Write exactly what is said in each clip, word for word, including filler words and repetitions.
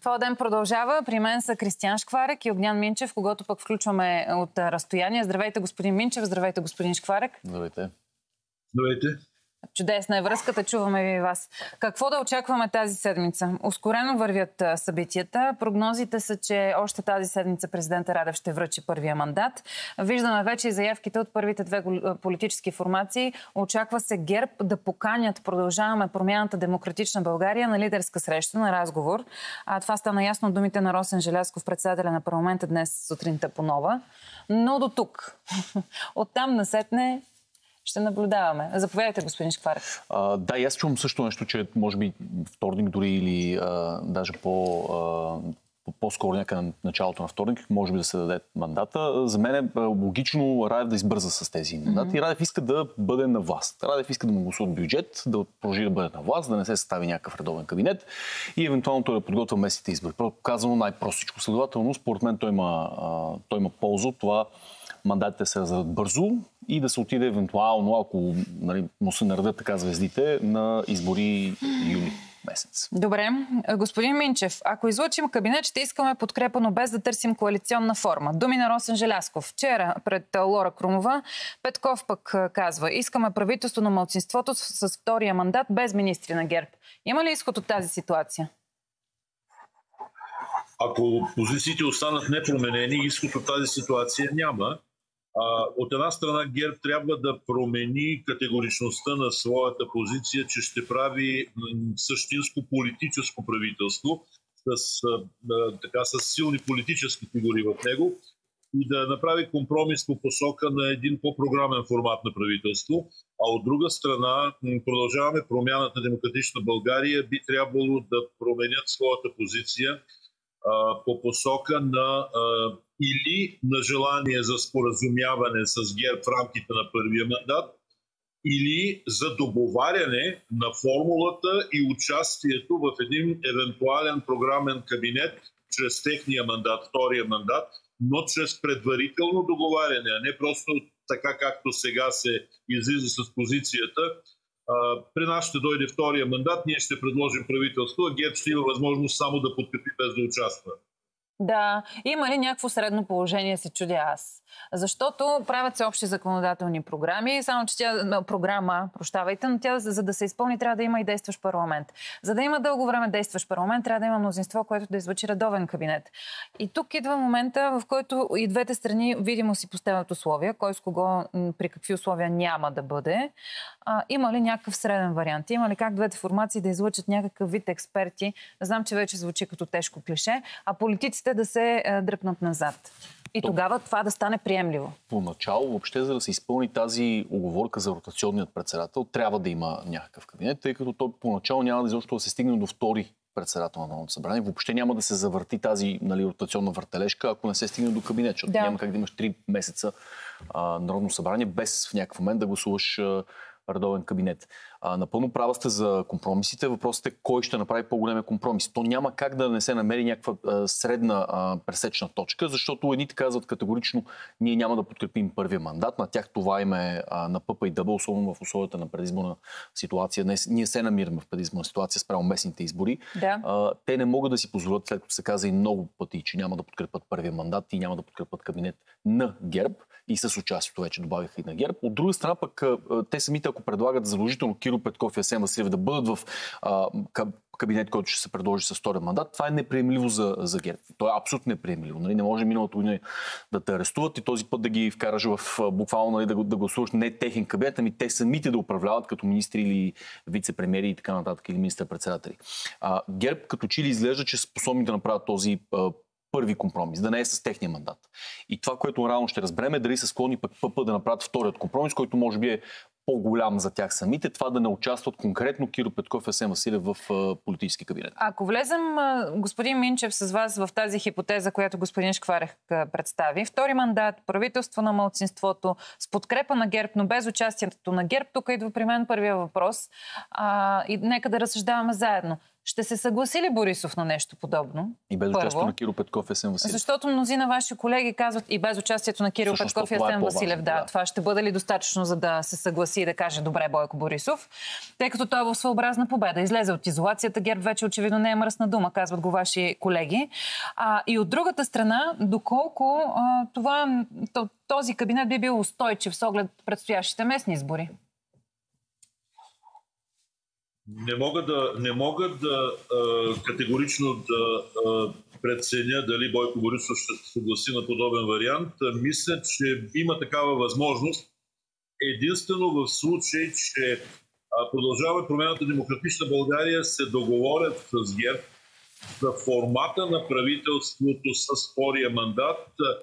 Това ден продължава. При мен са Кристиян Шкварек и Огнян Минчев, когото пък включваме от разстояние. Здравейте, господин Минчев. Здравейте, господин Шкварек. Здравейте. Здравейте. Чудесна е връзката, чуваме ви вас. Какво да очакваме тази седмица? Ускорено вървят събитията. Прогнозите са, че още тази седмица президента Радев ще връчи първия мандат. Виждаме вече и заявките от първите две политически формации. Очаква се ГЕРБ да поканят Продължаваме промяната Демократична България на лидерска среща, на разговор. А това стана ясно от думите на Росен Желязков, председателя на парламента, днес сутринта по Нова. Но до тук. Оттам насетне ще наблюдаваме. Заповядайте, господин Шкварек. А, да, и аз чувам също нещо, че може би вторник дори или а, даже по, а, по-скоро някъде на началото на вторник може би да се даде мандата. За мен е логично Радев да избърза с тези мандати. Mm-hmm. Радев иска да бъде на власт. Радев иска да му гласуват бюджет, да продължи да бъде на власт, да не се състави някакъв редовен кабинет и евентуално той да подготвя местните избори. Казано най-простичко. Следователно, според мен той има, а, той има полза от това мандатите се раздадат бързо и да се отиде евентуално, ако нали, му се наредят така звездите, на избори юли месец. Добре. Господин Минчев, ако излъчим кабинет, ще искаме подкрепа, но без да търсим коалиционна форма. Думи на Росен Желязков. Вчера пред Лора Крумова Петков пък казва: искаме правителство на малцинството с втория мандат без министри на ГЕРБ. Има ли изход от тази ситуация? Ако позициите останат непроменени, изход от тази ситуация няма. А, от една страна ГЕРБ трябва да промени категоричността на своята позиция, че ще прави същинско политическо правителство с, а, така, с силни политически фигури в него и да направи компромис по посока на един по-програмен формат на правителство. А от друга страна, Продължаваме промяната на Демократична България би трябвало да променят своята позиция по посока на а, или на желание за споразумяване с ГЕРБ в рамките на първия мандат, или за договаряне на формулата и участието в един евентуален програмен кабинет чрез техния мандат, втория мандат, но чрез предварително договаряне, а не просто така както сега се излиза с позицията. При нас ще дойде втория мандат, ние ще предложим правителство, а ГЕРБ ще има възможност само да подкрепи без да участва. Да, има ли някакво средно положение, се чудя аз. Защото правят се общи законодателни програми, само че тя, програма, прощавайте, но тя, за да се изпълни, трябва да има и действащ парламент. За да има дълго време действащ парламент, трябва да има мнозинство, което да излъчи редовен кабинет. И тук идва момента, в който и двете страни видимо си поставят условия, кой с кого, при какви условия няма да бъде. А, има ли някакъв среден вариант? Има ли как двете формации да излъчат някакъв вид експерти? Знам, че вече звучи като тежко клише, а политиците да се е, дръпнат назад. И То, тогава това да стане приемливо. Поначало, въобще, за да се изпълни тази уговорка за ротационният председател, трябва да има някакъв кабинет, тъй като той поначало няма да изобщо да се стигне до втори председател на Народното събрание. Въобще няма да се завърти тази нали, ротационна въртележка, ако не се стигне до кабинет, защото да. Няма как да имаш три месеца а, Народно събрание без в някакъв момент да гласуваш а, редовен кабинет. А, напълно права сте за компромисите. Въпросът е кой ще направи по-големия компромис. То няма как да не се намери някаква а, средна а, пресечна точка, защото едните казват категорично: ние няма да подкрепим първия мандат. На тях това им е а, на пъпа и дъбъл, особено в условията на предизборна ситуация. Днес, ние се намираме в предизборна ситуация спрямо местните избори. Да. А, те не могат да си позволят, след като се каза и много пъти, че няма да подкрепят първия мандат и няма да подкрепят кабинет на ГЕРБ, и с участието вече добавиха и на ГЕРБ. От друга страна пък те самите, ако предлагат задължително Кирил Петков и Асен Василев да бъдат в а, кабинет, който ще се предложи с втория мандат, това е неприемливо за, за ГЕРБ. То е абсолютно неприемливо. Нали? Не може миналото година да те арестуват и този път да ги вкараш в буквално нали, да, да гласуваш не техен кабинет, ами те самите да управляват като министри или вице-премиери и така нататък, или министър-председатели. А, ГЕРБ като че ли изглежда, че са способни да направят този а, първи компромис, да не е с техния мандат. И това, което реално ще разберем, е дали са склонни пък ПП да направят вторият компромис, който може би е по-голям за тях самите, това да не участват конкретно Кирил Петков и Асен Василев в политически кабинет. Ако влезем, господин Минчев, с вас в тази хипотеза, която господин Шкварек представи, втори мандат, правителство на малцинството, с подкрепа на ГЕРБ, но без участието на ГЕРБ, тук идва при мен първия въпрос. А, и нека да разсъждаваме заедно. Ще се съгласи ли Борисов на нещо подобно? И без участието на Киро Петков и Асен Василев. Защото мнозина ваши колеги казват и без участието на Киро Всъщност, Петков и Асен е Василев. Да, да, това ще бъде ли достатъчно, за да се съгласи и да каже добре Бойко Борисов? Тъй като той е в своеобразна победа. Излезе от изолацията, ГЕРБ вече очевидно не е мръсна дума, казват го ваши колеги. А, и от другата страна, доколко а, това, този кабинет би бил устойчив с оглед предстоящите местни избори? Не мога да, не мога да а, категорично да а, преценя дали Бойко Борисов ще се съгласи на подобен вариант. Мисля, че има такава възможност единствено в случай, че Продължаваме промяната Демократична България се договорят с ГЕРБ за формата на правителството с втория мандат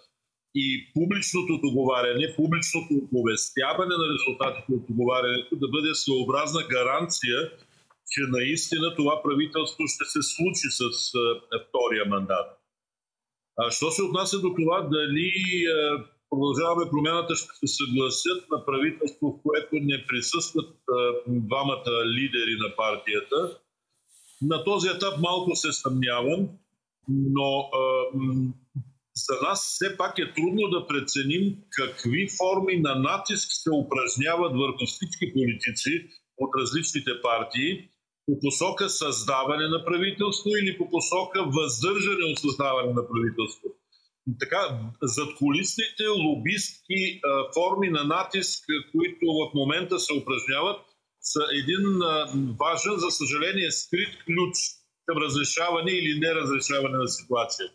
и публичното договаряне, публичното оповестяване на резултатите от договарянето да бъде своеобразна гаранция, че наистина това правителство ще се случи с втория мандат. А що се отнася до това дали Продължаваме промяната ще се съгласят на правителство, в което не присъстват двамата лидери на партията, на този етап малко се съмнявам, но а, за нас все пак е трудно да преценим какви форми на натиск се упражняват върху всички политици от различните партии по посока създаване на правителство или по посока въздържане от създаване на правителство. Така, задкулисните лобистки а, форми на натиск, които в момента се упражняват, са един а, важен, за съжаление, скрит ключ към разрешаване или неразрешаване на ситуацията.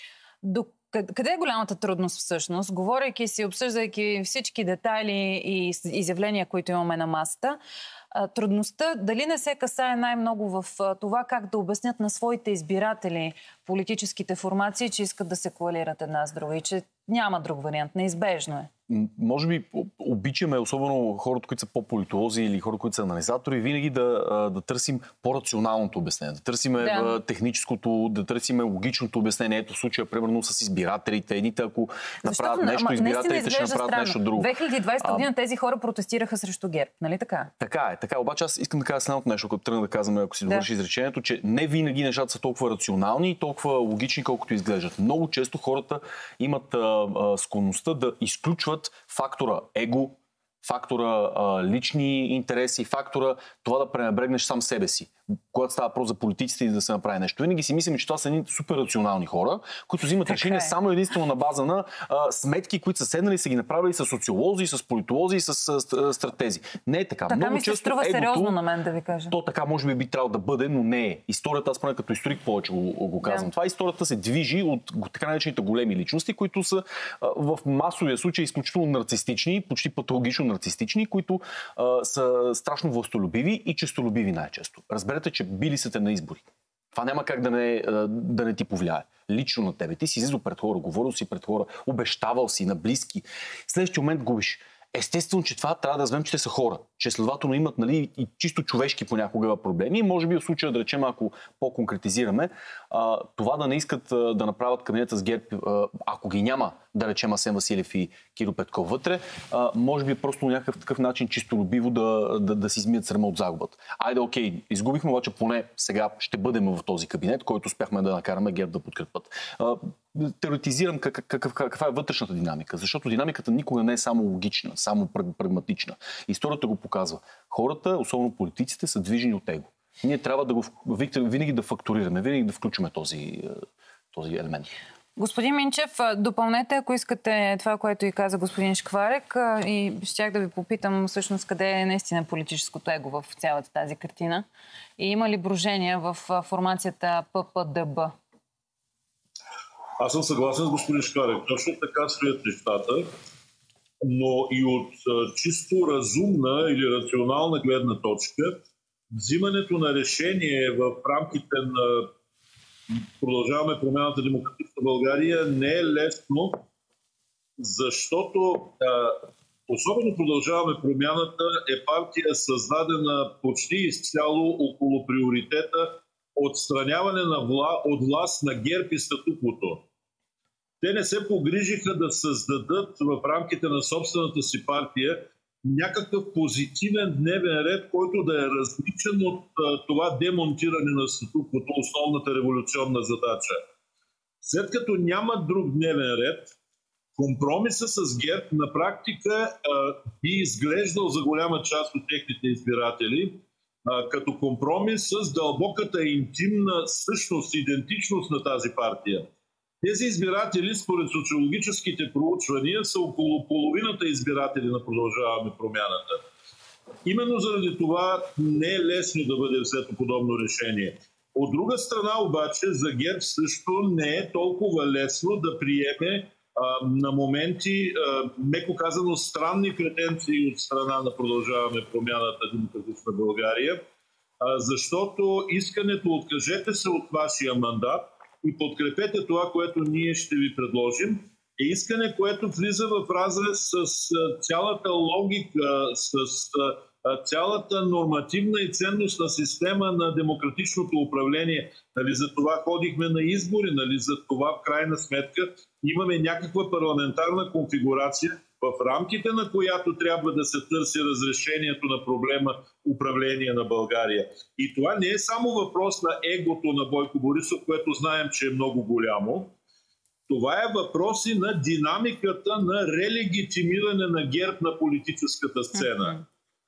До къде е голямата трудност всъщност? Говорейки си, обсъждайки всички детайли и изявления, които имаме на масата, трудността дали не се касае най-много в това как да обяснят на своите избиратели политическите формации, че искат да се коалират една с друга и че няма друг вариант, неизбежно е. Може би обичаме, особено хората, които са по-политолози или хора, които са анализатори, винаги да, да търсим по-рационалното обяснение, да търсим да. техническото, да търсим логичното обяснение. Ето в случая, примерно, с избирателите. Едните, ако направят Защо? нещо, избирателите ще направят странно. нещо друго. две хиляди и двадесета година тези хора протестираха срещу ГЕРБ, нали така? Така е, така. Обаче аз искам да кажа следното нещо, като тръгна да казвам, ако си довърши да. изречението, че не винаги нещата са толкова рационални и толкова логични, колкото изглеждат. Много често хората имат а, а, склонността да изключват фактора его, фактора а, лични интереси, фактора това да пренебрегнеш сам себе си, когато става въпрос за политиците и да се направи нещо. Винаги си мислим, че това са едни супер рационални хора, които взимат решения е. само единствено на база на а, сметки, които са седнали и са ги направили с социолози, с политолози и с а, стратези. Не е така. Така Много ми се често струва егото, сериозно на мен да ви кажа. То така може би би трябвало да бъде, но не е. Историята, аз поне като историк повече го, го казвам. Да. Това историята се движи от така наречените големи личности, които са а, в масовия случай изключително нарцистични, почти патологично нарцистични, които а, са страшно властолюбиви и честолюбиви най-често. Разберете, че били са те на избори. Това няма как да не, да не ти повлияе. Лично на тебе. Ти си излизал пред хора, говорил си пред хора, обещавал си на близки. В следващия момент губиш. Естествено, че това трябва да разберем, че те са хора. Че следователно имат, нали, и чисто човешки понякога проблеми. И може би в случая, да речем, ако по-конкретизираме, а, това да не искат а, да направят кабинета с ГЕРБ, а, ако ги няма, да речем Асен Василев и Киро Петков вътре, а, може би просто някакъв такъв начин чисто любиво да, да, да си измият срама от загубата. Айде, окей, изгубихме, обаче поне сега ще бъдем в този кабинет, който успяхме да накараме ГЕРБ да подкрепят. А, теоретизирам как, как, как, каква е вътрешната динамика, защото динамиката никога не е само логична, само прагматична. Историята го показва. Хората, особено политиците, са движени от его. Ние трябва да го винаги да фактурираме, винаги да включваме този, този елемент. Господин Минчев, допълнете, ако искате това, което и каза господин Шкварек, и щях да ви попитам всъщност къде е наистина политическото его в цялата тази картина. И има ли брожения в формацията П П Д Б? Аз съм съгласен с господин Шкварек. Точно така стоят нещата, но и от чисто разумна или рационална гледна точка, взимането на решение в рамките на Продължаваме промяната Демократична България не е лесно, защото а, особено Продължаваме промяната е партия създадена почти изцяло около приоритета отстраняване на вла, от власт на ГЕРБ и статуквото. Те не се погрижиха да създадат в рамките на собствената си партия някакъв позитивен дневен ред, който да е различен от а, това демонтиране на статуквото, основната революционна задача. След като няма друг дневен ред, компромиса с ГЕРБ на практика а, би изглеждал за голяма част от техните избиратели а, като компромис с дълбоката интимна същност, идентичност на тази партия. Тези избиратели, според социологическите проучвания, са около половината избиратели на Продължаваме промяната. Именно заради това не е лесно да бъде взето подобно решение. От друга страна обаче за ГЕРБ също не е толкова лесно да приеме а, на моменти, а, меко казано, странни претенции от страна на Продължаваме промяната Демократична България, а, защото искането откажете се от вашия мандат и подкрепете това, което ние ще ви предложим, е искане, което влиза в разрез с цялата логика, с цялата нормативна и ценностна система на демократичното управление. Нали, за това ходихме на избори, нали, за това в крайна сметка имаме някаква парламентарна конфигурация, в рамките на която трябва да се търси разрешението на проблема управление на България. И това не е само въпрос на егото на Бойко Борисов, което знаем, че е много голямо. Това е въпрос и на динамиката на релегитимиране на ГЕРБ на политическата сцена.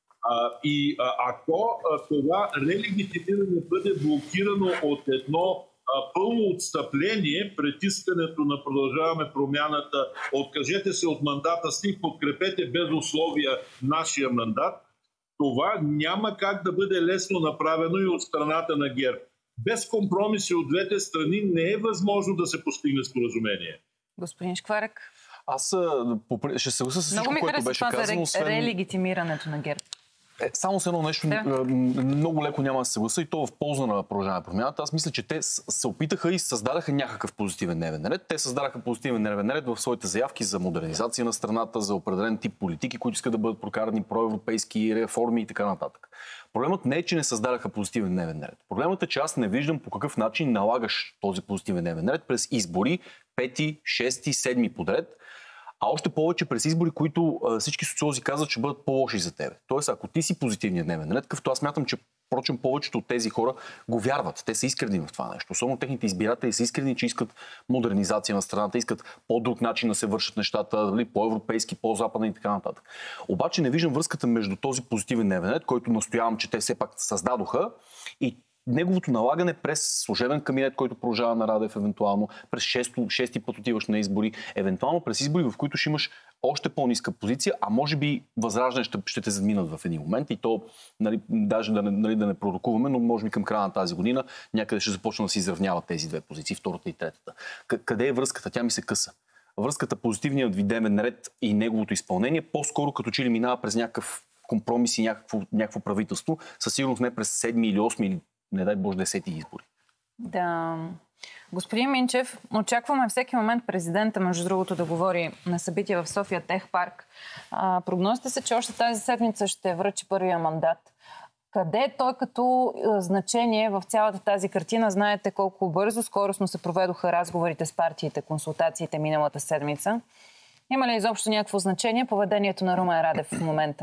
А, и а, ако а, това релегитимиране бъде блокирано от едно а, пълно отстъпление, притискането на Продължаваме промяната, откажете се от мандата си, подкрепете без условия нашия мандат, това няма как да бъде лесно направено и от страната на ГЕРБ. Без компромиси от двете страни не е възможно да се постигне споразумение. Господин Шкварек. Аз ще се съглася с всичко, което беше казано. Освен... релегитимирането на ГЕРБ. Е, само с едно нещо, да. Много леко няма да се съгласа и то в полза на Продължаваме промяната. Аз мисля, че те се опитаха и създадаха някакъв позитивен дневен ред. Те създадаха позитивен дневен ред в своите заявки за модернизация на страната, за определен тип политики, които искат да бъдат прокарани, проевропейски реформи и така нататък. Проблемът не е, че не създадаха позитивен дневен ред. Проблемът е, че аз не виждам по какъв начин налагаш този позитивен дневен ред през избори, пети, шести, седми подред. А още повече през избори, които а, всички социолози казват, че бъдат по-лоши за тебе. Тоест, ако ти си позитивният дневен ред, като аз смятам, че впрочем повечето от тези хора го вярват. Те са искрени в това нещо. Особено техните избиратели са искрени, че искат модернизация на страната, искат по-друг начин да се вършат нещата, по-европейски, по-западни и така нататък. Обаче не виждам връзката между този позитивен дневен ред, който настоявам, че те все пак създадоха, и неговото налагане през служебен кабинет, който продължава на Радев, евентуално през шесто, шести път отиваш на избори, евентуално през избори, в които ще имаш още по-ниска позиция, а може би Възраждане ще, ще те задминат в един момент и то, нали, даже да не, нали, да не пророкуваме, но може би към края на тази година някъде ще започна да се изравняват тези две позиции, втората и третата. Къде е връзката? Тя ми се къса. Връзката, позитивният видемен ред и неговото изпълнение, по-скоро като че ли минава през някакъв компромис и някакво, някакво правителство, със сигурност не през седми или осми или не дай Боже десети избори. Да. Господин Минчев, очакваме всеки момент президента, между другото, да говори на събития в София Тех парк. А, прогнозите са, че още тази седмица ще връчи първия мандат. Къде е той като а, значение в цялата тази картина? Знаете колко бързо, скоростно се проведоха разговорите с партиите, консултациите миналата седмица. Има ли изобщо някакво значение поведението на Румен Радев в момента?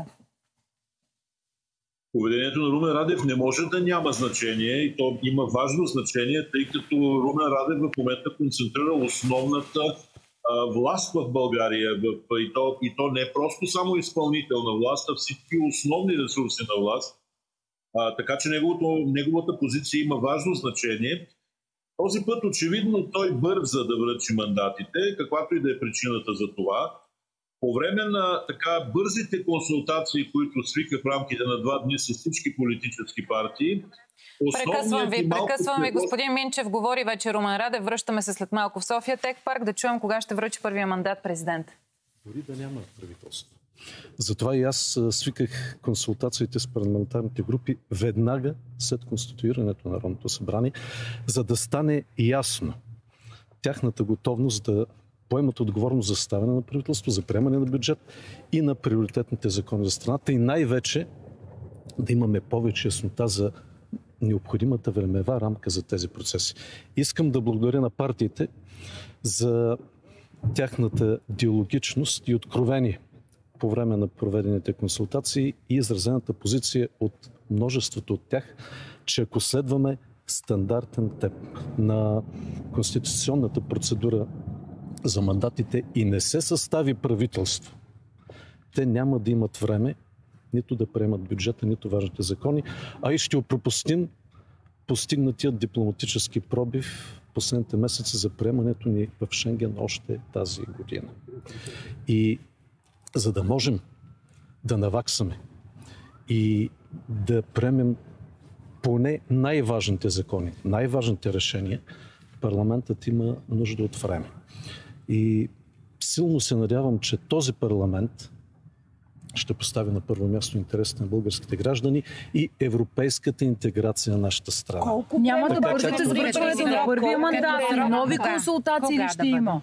Поведението на Румен Радев не може да няма значение и то има важно значение, тъй като Румен Радев в момента концентрира основната а, власт в България. В, и, то, и то не е просто само изпълнителна власт, а всички основни ресурси на власт. А, така че неговото, неговата позиция има важно значение. Този път очевидно той бърза да връчи мандатите, каквато и да е причината за това. По време на така бързите консултации, които свика в рамките на два дни с всички политически партии... Прекъсвам ви, прекъсвам ви, господин Минчев, говори вече Румен Радев. Връщаме се след малко в София Тех парк да чуем кога ще връчи първия мандат президент. Дори да няма правителство. Затова и аз свиках консултациите с парламентарните групи веднага след конституирането на Народното събрание, за да стане ясно тяхната готовност да поемат отговорност за съставяне на правителство, за приемане на бюджет и на приоритетните закони за страната и най-вече да имаме повече яснота за необходимата времева рамка за тези процеси. Искам да благодаря на партиите за тяхната диалогичност и откровение по време на проведените консултации и изразената позиция от множеството от тях, че ако следваме стандартен темп на конституционната процедура за мандатите и не се състави правителство, те няма да имат време нито да приемат бюджета, нито важните закони, а и ще опропустим постигнатият дипломатически пробив последните месеци за приемането ни в Шенген още тази година. И за да можем да наваксаме и да приемем поне най-важните закони, най-важните решения, парламентът има нужда от време. И силно се надявам, че този парламент ще постави на първо място интересите на българските граждани и европейската интеграция на нашата страна. Колко няма да бързате с връчването на първия мандат? Нови консултации ли ще има?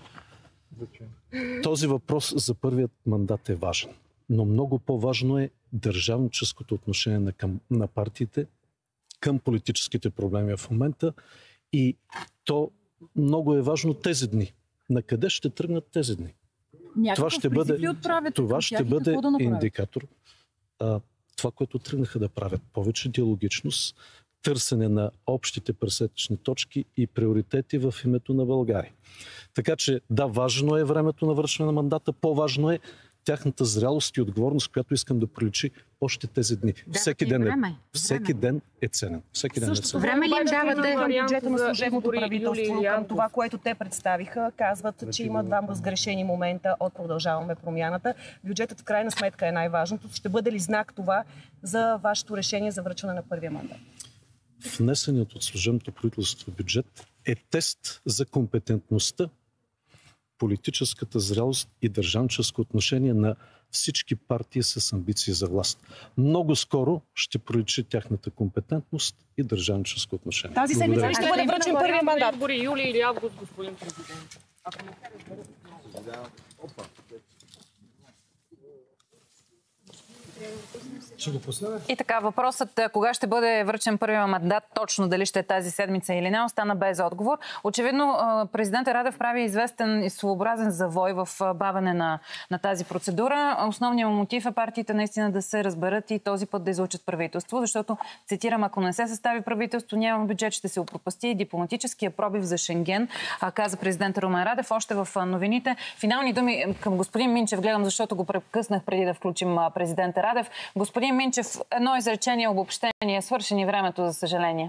Този въпрос за първият мандат е важен. Но много по-важно е държавническото отношение на, към, на партиите към политическите проблеми в момента. И то много е важно тези дни. На къде ще тръгнат тези дни? Някакъв това ще бъде, това ще бъде да индикатор. А, това, което тръгнаха да правят. Повече диалогичност, търсене на общите пресечни точки и приоритети в името на България. Така че, да, важно е времето на връчване на мандата, по-важно е тяхната зрялост и отговорност, която искам да проличи още тези дни. Да, всеки ден е, всеки ден е ценен. Всеки ден е ценен. Време ли им давате бюджета на служебното правителство към това, което те представиха? Казват, че има два възгрешени момента от Продължаваме промяната. Бюджетът в крайна сметка е най-важното. Ще бъде ли знак това за вашето решение за връчване на първия мандат? Внесеният от служебното правителство бюджет е тест за компетентността, политическата зрялост и държавническо отношение на всички партии с амбиции за власт. Много скоро ще проличи тяхната компетентност и държавническо отношение. Тази седмица ще бъде връчен първия мандат. Избори юли или август, господин президент. И така, въпросът кога ще бъде връчен първия мандат, точно дали ще е тази седмица или не, остана без отговор. Очевидно, президентът Радев прави известен и своеобразен завой в бавене на, на тази процедура. Основният му мотив е партиите наистина да се разберат и този път да излучат правителство, защото, цитирам, ако не се състави правителство, няма бюджет, ще се опропасти. Дипломатическия пробив за Шенген, каза президентът Румен Радев още в новините. Финални думи към господин Минчев, гледам, защото го прекъснах преди да включим президента Радев. Господин Минчев, едно изречение, обобщение, свършени времето, за съжаление.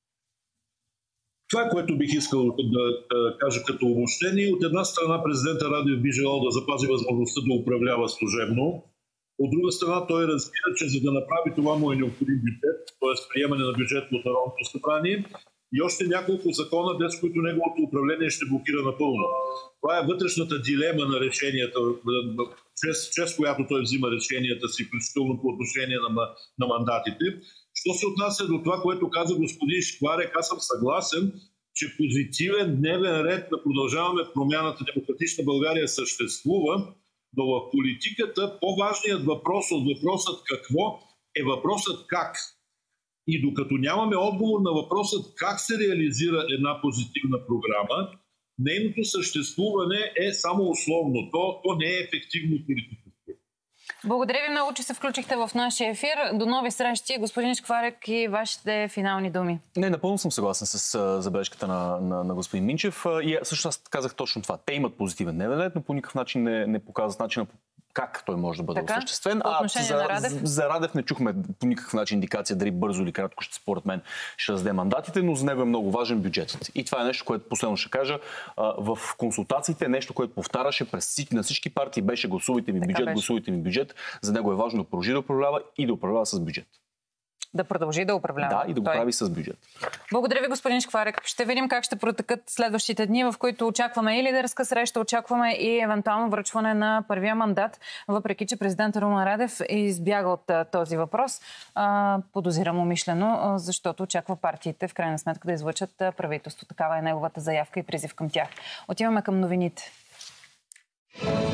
Това, което бих искал да, да кажа като обобщение, от една страна президента Радев би желал да запази възможността да управлява служебно. От друга страна той разбира, че за да направи това му е необходим бюджет, т.е. приемане на бюджет от Народното събрание и още няколко закона, без които неговото управление ще блокира напълно. Това е вътрешната дилема на решенията, чрез, чрез която той взима решенията си, включително по отношение на, на мандатите. Що се отнася до това, което каза господин Шкварек, аз съм съгласен, че позитивен дневен ред да продължаваме промяната Демократична България съществува, но в политиката по-важният въпрос от въпросът какво е въпросът как. И докато нямаме отговор на въпросът как се реализира една позитивна програма, нейното съществуване е само условно. То, то не е ефективно политическо. Благодаря ви много, че се включихте в нашия ефир. До нови срещи. Господин Шкварек, и вашите финални думи. Не, напълно съм съгласен с uh, забележката на, на, на господин Минчев. Uh, и също аз казах точно това. Те имат позитивен дневен ред, но по никакъв начин не, не показват начина как той може да бъде така осъществен. А за, на Радев? за Радев не чухме по никакъв начин индикация дали бързо или кратко ще, според мен, ще разде мандатите, но за него е много важен бюджетът. И това е нещо, което последно ще кажа. В консултациите е нещо, което повтаряше през на всички партии, беше гласувайте ми бюджет, гласувайте ми бюджет. За него е важно да продължи да управлява и да управлява с бюджет. Да продължи да управлява. Да, и да го той прави с бюджет. Благодаря ви, господин Шкварек. Ще видим как ще протекат следващите дни, в които очакваме и лидерска среща, очакваме и евентуално връчване на първия мандат, въпреки че президент Румен Радев е избяга от а, този въпрос. А, подозирам умишлено, а, защото очаква партиите в крайна сметка да излъчат а, правителство. Такава е неговата заявка и призив към тях. Отиваме към новините.